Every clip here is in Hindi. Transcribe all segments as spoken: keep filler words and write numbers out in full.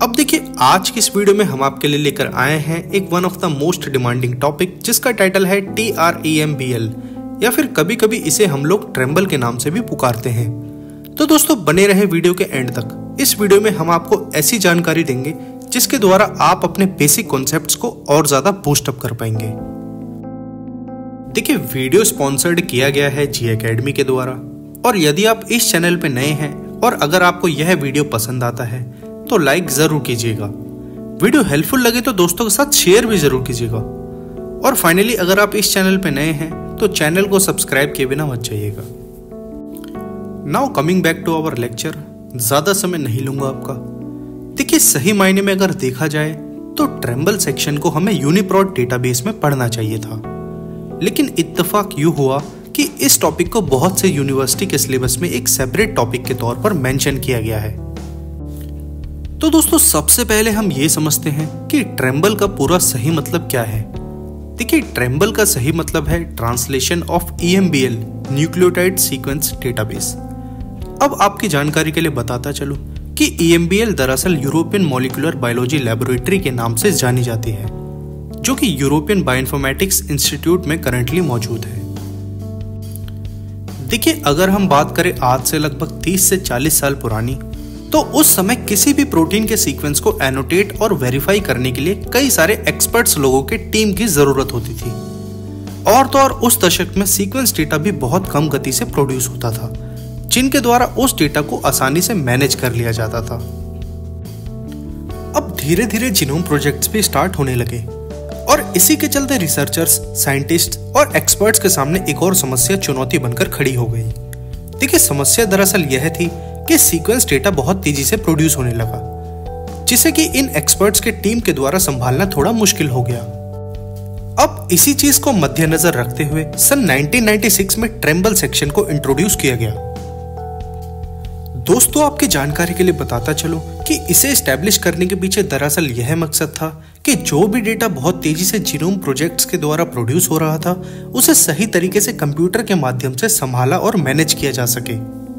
अब देखिए, आज की इस वीडियो में हम आपके लिए लेकर आए हैं एक one of the most demanding topic, जिसका टाइटल है T R E M B L, या फिर कभी कभी इसे हम लोग ट्रेम्बल के नाम से भी पुकारते हैं। तो दोस्तों, बने रहे वीडियो के एंड तक। इस वीडियो में हम आपको ऐसी जानकारी देंगे जिसके द्वारा आप अपने बेसिक कॉन्सेप्ट्स को और ज्यादा बूस्ट अप कर पाएंगे। देखिए, वीडियो स्पॉन्सर्ड किया गया है जी एकेडमी के द्वारा, और यदि आप इस चैनल पे नए हैं और अगर आपको यह वीडियो पसंद आता है तो लाइक जरूर कीजिएगा। वीडियो हेल्पफुल लगे तो दोस्तों के साथ शेयर भी जरूर कीजिएगा। और फाइनली, अगर आप इस चैनल पे नए हैं तो चैनल को सब्सक्राइब किए बिना मत जाइएगा। Now coming back to our lecture, ज्यादा समय नहीं लूंगा आपका। देखिए, सही मायने में अगर देखा जाए तो ट्रेम्बल सेक्शन को हमें यूनिप्रॉड डेटाबेस में पढ़ना चाहिए था, लेकिन इत्तेफाक यूं हुआ कि इस टॉपिक को बहुत से यूनिवर्सिटी के सिलेबस में एक सेपरेट टॉपिक के तौर पर मेंशन किया गया है। तो दोस्तों, सबसे पहले हम ये समझते हैं कि ट्रेम्बल का पूरा सही मतलब क्या है। देखिए, ट्रेम्बल का सही मतलब है translation of E M B L, nucleotide sequence database. अब आपकी जानकारी के लिए बताता चलूं कि ई एम बी एल दरअसल यूरोपियन मॉलिक्यूलर बायोलॉजी लेबोरेटरी के नाम से जानी जाती है, जो कि यूरोपियन बायोइन्फॉर्मेटिक्स इंस्टीट्यूट में करंटली मौजूद है। देखिए, अगर हम बात करें आज से लगभग तीस से चालीस साल पुरानी, तो उस समय किसी भी प्रोटीन के सीक्वेंस को एनोटेट और वेरीफाई करने के लिए कई सारे एक्सपर्ट्स लोगों के टीम की जरूरत होती थी। और तो और उस दशक में सीक्वेंस डेटा भी बहुत कम गति से प्रोड्यूस होता था, जिनके द्वारा उस डेटा को आसानी से मैनेज कर लिया जाता था। अब धीरे धीरे जीनोम प्रोजेक्ट्स भी स्टार्ट होने लगे, और इसी के चलते रिसर्चर्स, साइंटिस्ट और एक्सपर्ट्स के सामने एक और समस्या चुनौती बनकर खड़ी हो गई। देखिए, समस्या दरअसल यह थी कि सीक्वेंस डेटा बहुत तेजी से प्रोड्यूस होने लगा, जिसे कि इन एक्सपर्ट्स के टीम के द्वारा संभालना थोड़ा मुश्किल हो गया। अब इसी चीज को मद्देनजर रखते हुए सन नाइनटीन नाइंटी सिक्स में ट्रेम्बल सेक्शन को इंट्रोड्यूस किया गया। दोस्तों, आपकी जानकारी के लिए बताता चलूं कि इसे एस्टैब्लिश करने के पीछे दरअसल यह मकसद था कि जो भी डेटा बहुत तेजी से जीनोम प्रोजेक्ट्स के द्वारा प्रोड्यूस हो रहा था, उसे सही तरीके से कंप्यूटर के माध्यम से संभाला और मैनेज किया जा सके।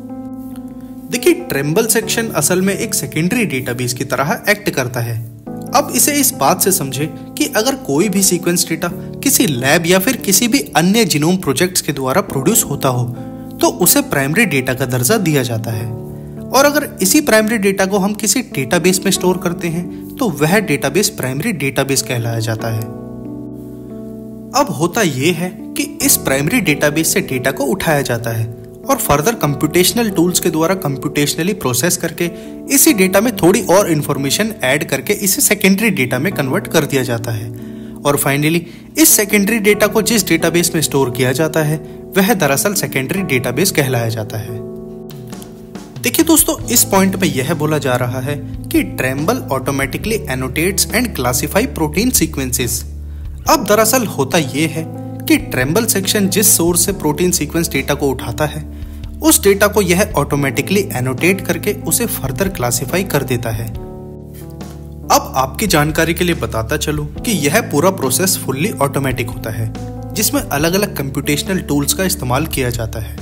देखिए, ट्रेम्बल सेक्शन असल में एक सेकेंडरी डेटाबेस की तरह एक्ट करता है। अब इसे इस बात से समझे कि अगर कोई भी सीक्वेंस डेटा किसी लैब या फिर किसी भी अन्य जीनोम प्रोजेक्ट्स के द्वारा प्रोड्यूस होता हो, तो उसे प्राइमरी डेटा का दर्जा दिया जाता है। और अगर इसी प्राइमरी डेटा को हम किसी डेटाबेस में स्टोर करते हैं तो वह डेटाबेस प्राइमरी डेटाबेस कहलाया जाता है। अब होता यह है कि इस प्राइमरी डेटाबेस से डेटा को उठाया जाता है और फर्दर कंप्यूटेशनल टूल्स के द्वारा कंप्यूटेशनली प्रोसेस करके इसी डेटा में थोड़ी और इंफॉर्मेशन ऐड करके इसे सेकेंडरी डेटा में कन्वर्ट कर दिया जाता है। और फाइनली इस सेकेंडरी डेटा को जिस डेटाबेस में स्टोर किया जाता है वह दरअसल सेकेंडरी डेटाबेस कहलाया जाता है। देखिए दोस्तों, इस पॉइंट पे यह बोला जा रहा है कि TrEMBL automatically annotates and classify protein sequences. अब दरअसल होता यह है कि ट्रेम्बल सेक्शन जिस सोर्स से प्रोटीन सीक्वेंस डेटा को उठाता है, उस डेटा को यह ऑटोमेटिकली एनोटेट करके उसे फर्दर क्लासिफाई कर देता है। अब आपकी जानकारी के लिए बताता चलूं कि यह पूरा प्रोसेस फुल्ली ऑटोमेटिक होता है, जिसमें अलग अलग कंप्यूटेशनल टूल्स का इस्तेमाल किया जाता है।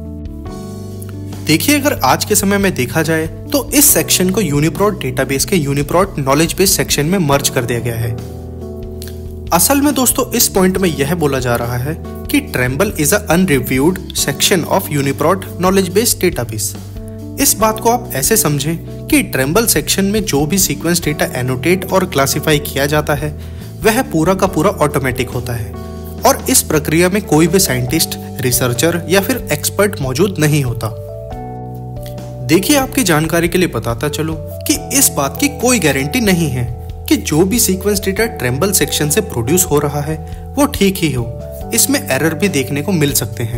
देखिए, अगर आज के समय में देखा जाए तो इस सेक्शन को यूनिप्रॉड डेटाबेस के यूनिप्रॉड नॉलेज बेस सेक्शन में मर्ज कर दिया गया है। असल में दोस्तों, इस पॉइंट में यह बोला जा रहा है कि TrEMBL is a unreviewed section of UniProt knowledge base database. इस बात को आप ऐसे समझें कि ट्रेम्बल सेक्शन में जो भी सीक्वेंस डेटा एनोटेट और क्लासिफाई किया जाता है वह पूरा का पूरा ऑटोमेटिक होता है, और इस प्रक्रिया में कोई भी साइंटिस्ट, रिसर्चर या फिर एक्सपर्ट मौजूद नहीं होता। देखिए, आपकी जानकारी के लिए बताता चलो कि इस बात की कोई गारंटी नहीं है कि जो भी सीक्वेंस डेटा ट्रेम्बल सेक्शन से प्रोड्यूस हो रहा है वो ठीक ही हो। इसमें एरर भी देखने को मिल सकते हैं।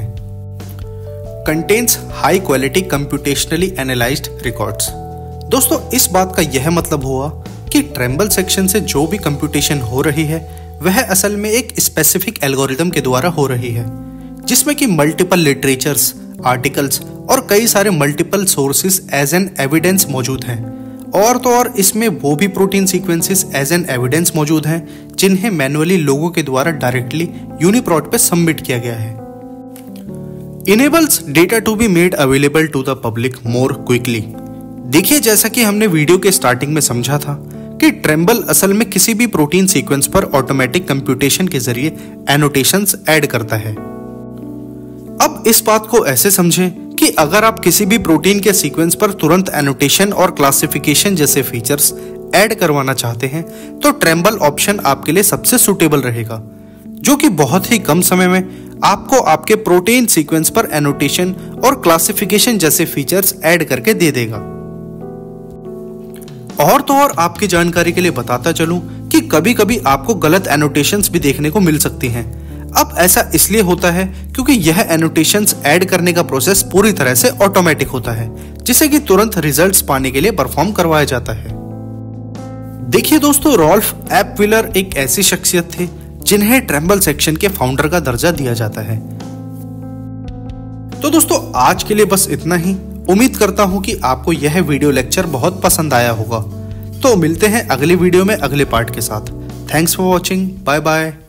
Contains high quality computationally analysed records. दोस्तों, इस बात का यह मतलब हुआ कि ट्रेम्बल सेक्शन से जो भी कंप्यूटेशन हो रही है वह असल में एक स्पेसिफिक एल्गोरिदम के द्वारा हो रही है, जिसमें कि मल्टीपल लिटरेचर्स, आर्टिकल्स और कई सारे multiple sources as an evidence मौजूद हैं। और तो और इसमें वो भी protein sequences as an evidence मौजूद हैं जिन्हें मैन्युअली लोगों के द्वारा डायरेक्टली यूनिप्रॉड पे सबमिट किया गया है। enables data to be made available to the public more quickly. देखिए, जैसा कि हमने वीडियो के स्टार्टिंग में समझा था कि ट्रेम्बल असल में किसी भी प्रोटीन सीक्वेंस पर ऑटोमेटिक कंप्यूटेशन के जरिए एनोटेशंस ऐड करता है। अब इस बात को ऐसे समझें कि अगर आप किसी भी प्रोटीन के सीक्वेंस पर तुरंत एनोटेशन और क्लासिफिकेशन जैसे फीचर्स ऐड करवाना चाहते हैं तो ट्रेम्बल ऑप्शन आपके लिए सबसे सूटेबल रहेगा, जो कि बहुत ही कम समय में आपको आपके प्रोटीन सीक्वेंस पर एनोटेशन और क्लासिफिकेशन जैसे फीचर्स ऐड करके दे देगा। और तो और आपकी जानकारी के लिए बताता चलूं कि कभी कभी आपको गलत एनोटेशंस भी देखने को मिल सकती हैं। अब ऐसा इसलिए होता है क्योंकि यह एनोटेशंस ऐड करने का प्रोसेस पूरी तरह से ऑटोमेटिक होता है, जिसे कि तुरंत रिजल्ट्स पाने के लिए परफॉर्म करवाया जाता है। देखिए दोस्तों, रॉल्फ एपविलर एक ऐसी शख्सियत थे जिन्हें ट्रेम्बल सेक्शन के फाउंडर का दर्जा दिया जाता है। तो दोस्तों, आज के लिए बस इतना ही। उम्मीद करता हूं कि आपको यह वीडियो लेक्चर बहुत पसंद आया होगा। तो मिलते हैं अगले वीडियो में अगले पार्ट के साथ। Thanks for watching. Bye bye.